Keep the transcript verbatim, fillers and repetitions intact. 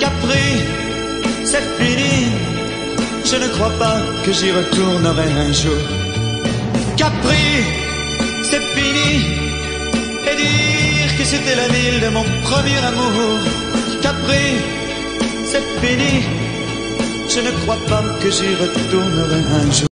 Capri, c'est fini, je ne crois pas que j'y retournerai un jour. Capri, c'est fini, et dire que c'était la ville de mon premier amour. Capri, c'est fini, je ne crois pas que j'y retournerai un jour.